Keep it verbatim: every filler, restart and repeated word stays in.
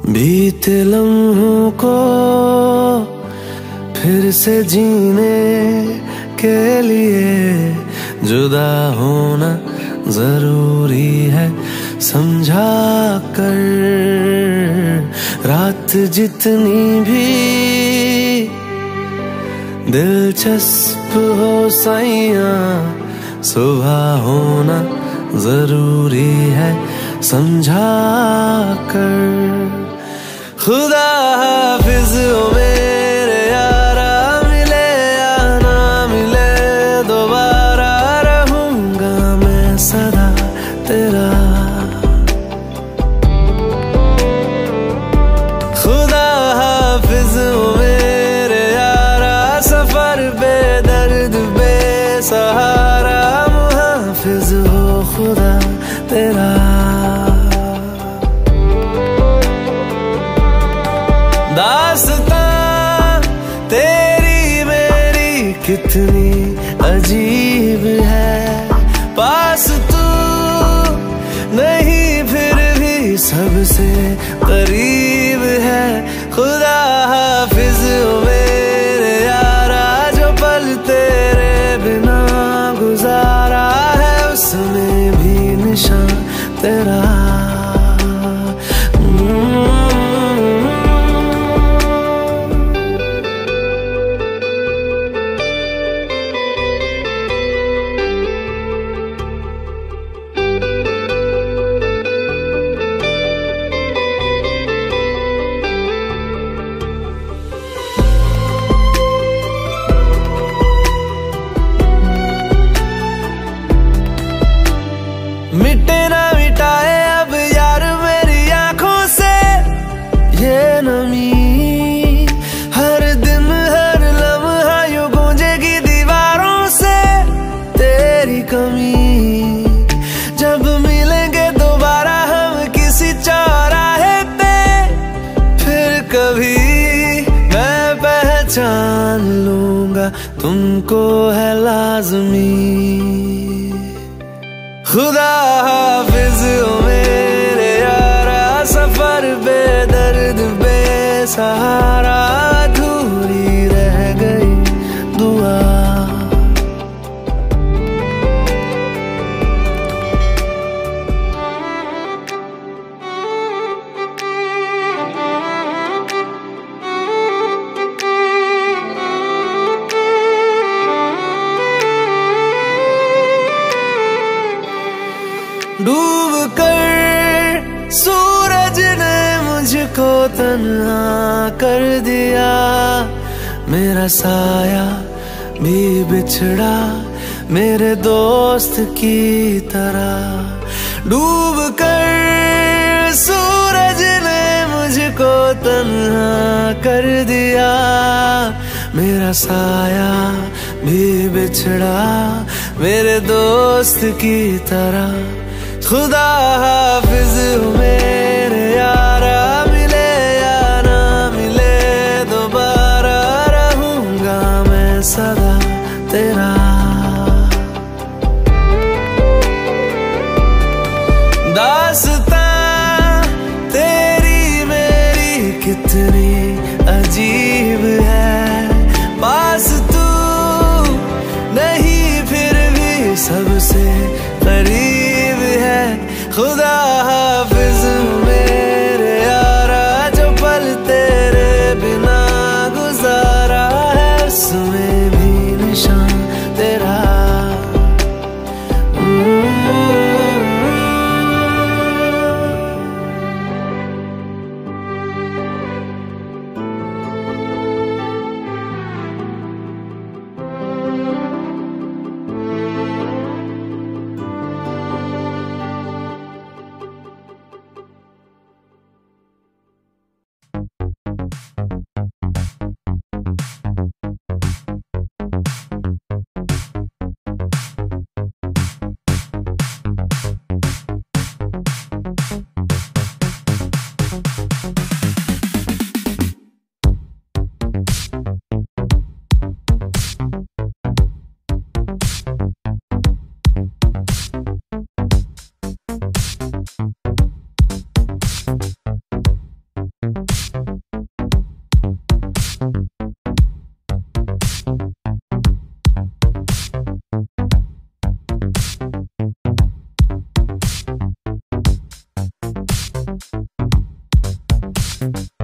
बीते लम्हों को फिर से जीने के लिए जुदा होना जरूरी है समझा कर। रात जितनी भी दिलचस्प हो साइयां, सुबह होना जरूरी है समझा कर। खुदा हाफिज हो मेरे यारा, मिले या ना मिले दोबारा, रहूंगा मैं सदा तेरा। खुदा हाफिज हो मेरे यारा, सफर बेदर्द बेसहारा, मुहाफिज हो खुदा तेरा। दास्तां तेरी मेरी कितनी अजीब है, पास तू नहीं फिर भी सबसे करीब है। खुदा हाफिज हो मेरे यारा, जो पल तेरे बिना गुजारा है उसमें भी निशान तेरा। मिटे ना मिटाए अब यार मेरी आंखों से ये नमी, हर दिन हर लम्हा यूं गूंजेगी दीवारों से तेरी कमी। जब मिलेंगे दोबारा हम किसी चौराहे पे, फिर कभी मैं पहचान लूंगा तुमको है लाज़मी। खुदा हाफिज हो मेरे यारा, सफर बेदर्द बेसहारा, अधूरी रह गई दुआ। डूब कर सूरज ने मुझको तन्हा कर दिया, मेरा साया भी बिछड़ा मेरे दोस्त की तरह। डूब कर सूरज ने मुझको तन्हा कर दिया, मेरा साया भी बिछड़ा मेरे दोस्त की तरह। खुदा हाफिज हो मेरे यारा, मिले या ना मिले दोबारा, रहूंगा मैं सदा तेरा। दास्तां तेरी मेरी कितनी अजीब है, पास तू नहीं फिर भी सबसे करीब है। खुदा हाफिज मेरे यारा, जो पल तेरे बिना गुजारा है उसमें भी निशान तेरा। है।